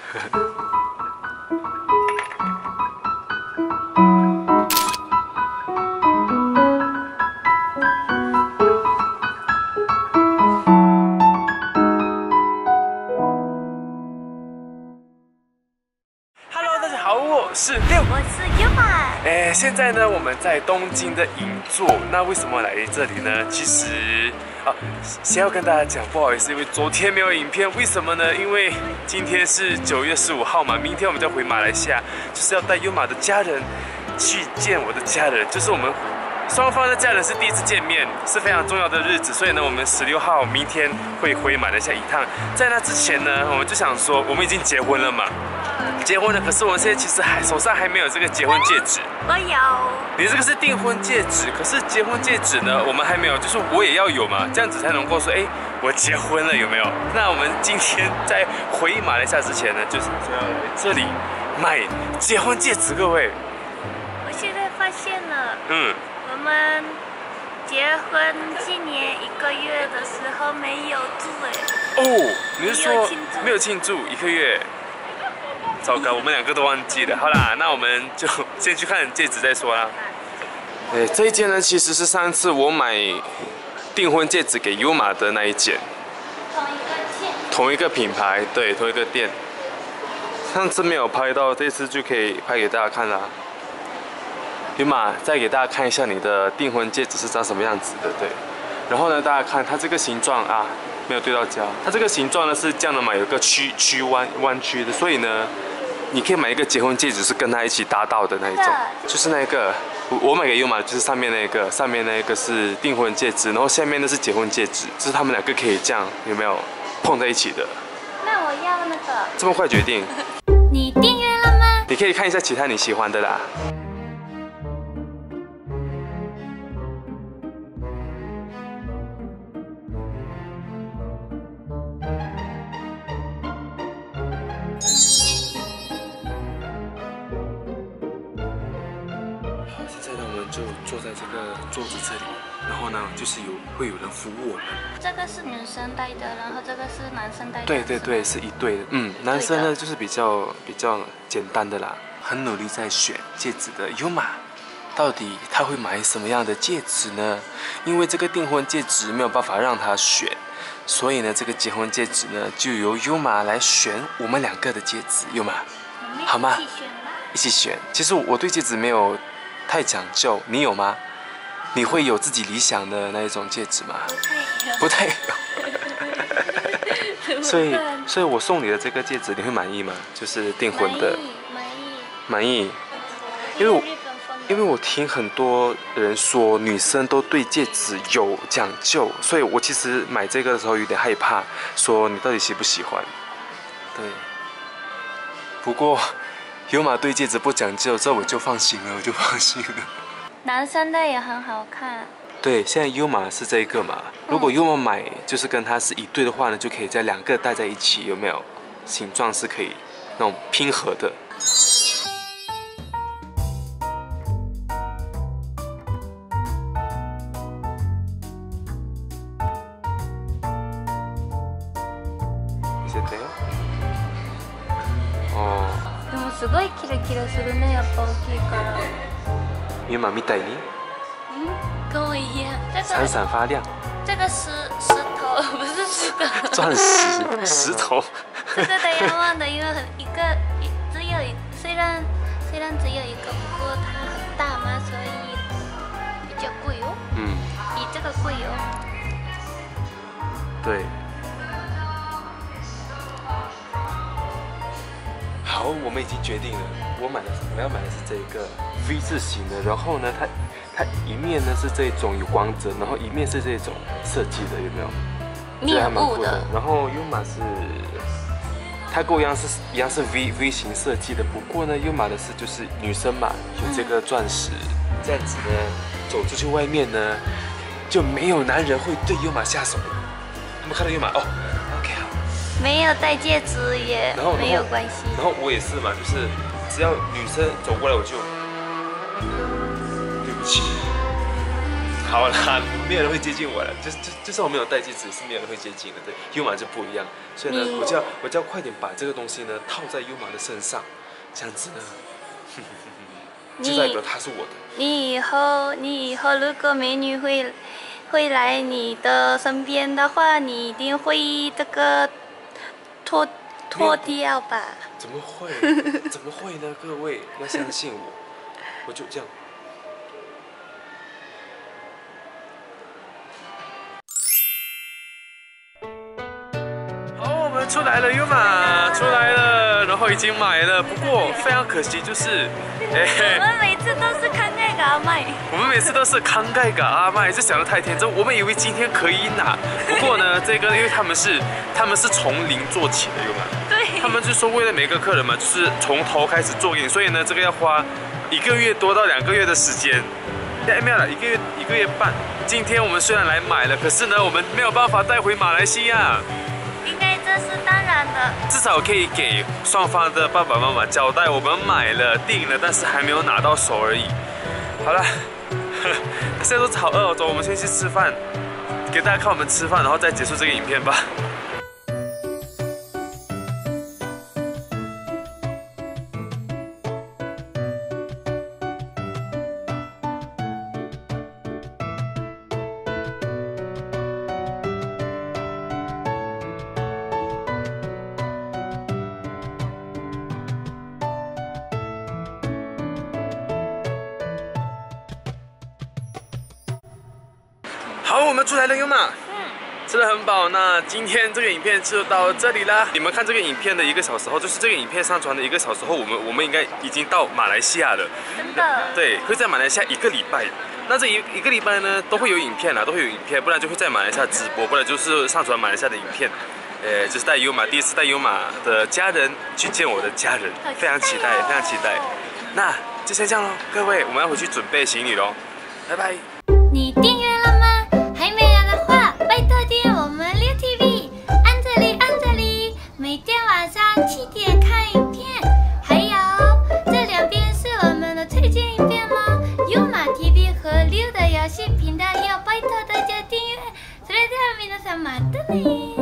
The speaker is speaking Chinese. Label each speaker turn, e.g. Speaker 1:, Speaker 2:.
Speaker 1: 我是六，
Speaker 2: 我是优马。
Speaker 1: 现在呢，我们在东京的银座。那为什么来这里呢？其实先要跟大家讲，不好意思，因为昨天没有影片。为什么呢？因为今天是9月15号嘛，明天我们就要回马来西亚，就是要带优马的家人去见我的家人，就是我们双方的家人是第一次见面，是非常重要的日子。所以呢，我们16号明天会回马来西亚一趟。在那之前呢，我们就想说，我们已经结婚了嘛。结婚了，可是我们现在其实手上还没有这个结婚戒指。
Speaker 2: 我有。
Speaker 1: 你这个是订婚戒指，可是结婚戒指呢，我们还没有，就是我也要有嘛，这样子才能够说，我结婚了，有没有？那我们今天在回马来西亚之前呢，就是要来这里买结婚戒指，各位。
Speaker 2: 我现在发现了，我们结婚纪念1个月的时候没有住
Speaker 1: 哦，你是说没有庆祝1个月？糟糕，我们2个都忘记了。好啦，那我们就先去看戒指再说啦。这一件呢，其实是上次我买订婚戒指给优马的那一件，同一个品牌，对，同一个店。上次没有拍到，这次就可以拍给大家看啦。优马，再给大家看一下你的订婚戒指是长什么样子的，对。然后呢，大家看它这个形状啊，没有对到焦。它这个形状呢是这样的嘛，有个弯曲的，所以呢。你可以买一个结婚戒指，是跟它一起搭到的那一种，就是那个我买给优马，就是上面那个是订婚戒指，然后下面那是结婚戒指，就是他们2个可以这样，有没有碰在一起的？
Speaker 2: 那我要那个。
Speaker 1: 这么快决定？
Speaker 2: 你订阅了吗？
Speaker 1: 你可以看一下其他你喜欢的啦。就坐在这个桌子这里，然后呢，就是会有人服务我们。
Speaker 2: 这个是女生戴的，然后这个是男生戴的。
Speaker 1: 对，是一对的。男生呢就是比较简单的啦。很努力在选戒指的优马，到底他会买什么样的戒指呢？因为这个订婚戒指没有办法让他选，所以呢，这个结婚戒指呢就由优马来选我们2个的戒指，优马，好吗？一起选。其实我对戒指没有太讲究，你有吗？你会有自己理想的那一种戒指吗？不太有。所以我送你的这个戒指，你会满意吗？就是订婚的。满意。因为我听很多人说女生都对戒指有讲究，所以我其实买这个的时候有点害怕，说你到底喜不喜欢？对。不过。优马对戒指不讲究，这我就放心了，
Speaker 2: 男生的也很好看。
Speaker 1: 对，现在优马是这一个嘛。如果优马买就是跟它是一对的话呢，就可以在2个戴在一起，有没有？形状是可以那种拼合的。
Speaker 2: すごいキラキラするね、やっぱ大きいから。
Speaker 1: 优马みたいに？
Speaker 2: 跟我一样。
Speaker 1: 闪闪发亮。
Speaker 2: 这个石头不是石头。
Speaker 1: 钻石头。
Speaker 2: 这个diamond的，因为虽然只有一个，不过它很大嘛，所以比较贵哦。比这个贵哦。
Speaker 1: 对。好，我们已经决定了，我要买的是这个 V 字形的，然后呢，它一面呢是这种有光泽，然后一面是这种设计的，有没有？
Speaker 2: 面部的。
Speaker 1: 然后优马是，它跟我一样是 V 型设计的，不过呢，优马的是就是女生嘛，有这个钻石，这样子呢，走出去外面呢，就没有男人会对优马下手。他们看到优马哦。
Speaker 2: 没有戴戒指也没有关系。
Speaker 1: 然后我也是嘛，就是只要女生走过来，我就对不起。 好啦，没有人会接近我了。就算我没有戴戒指，是没有人会接近的。对，Yuma 就不一样，所以呢，我就要快点把这个东西呢套在Yuma的身上，这样子呢，就代表她是我的。
Speaker 2: 你以后如果美女会来你的身边的话，你一定会这个脱掉吧？
Speaker 1: 怎么会？怎么会呢？各位要相信我，我就这样。好，我们出来了，Yuma出来了，然后已经买了。不过非常可惜，就是，
Speaker 2: 我们每次都是慷慨给阿麦。
Speaker 1: 我们每次都是慷慨给阿麦，就想得太天真。我们以为今天可以拿，不过呢，这个因为他们是从零做起的，Yuma。对。他们就说为了每个客人嘛，就是从头开始做给你，所以呢，这个要花1个月多到2个月的时间。没有了，一个月半。今天我们虽然来买了，可是呢，我们没有办法带回马来西亚。
Speaker 2: 应该这是当然的。至
Speaker 1: 少可以给双方的爸爸妈妈交代，我们买了订了，但是还没有拿到手而已。好了，现在都好饿哦，走，我们先去吃饭，给大家看我们吃饭，然后再结束这个影片吧。好，我们出来了，Yuma。吃得很饱。那今天这个影片就到这里啦。你们看这个影片的1个小时后，就是这个影片上传的1个小时后，我们应该已经到马来西亚了。
Speaker 2: 真的？
Speaker 1: 对，会在马来西亚1个礼拜。那这一个礼拜呢，都会有影片啦，都会有影片，不然就会在马来西亚直播，不然就是上传马来西亚的影片。就是带Yuma，第一次带Yuma的家人去见我的家人，非常期待，非常期待。那就先这样咯，各位，我们要回去准备行李咯，拜拜。
Speaker 2: 你订阅了吗？还没有的话，拜托订阅我们6TV，按这里，每天晚上7点看影片。还有这2边是我们的推荐影片哦，Yuma TV 和6的游戏频道要拜托大家订阅。それでは皆様またね。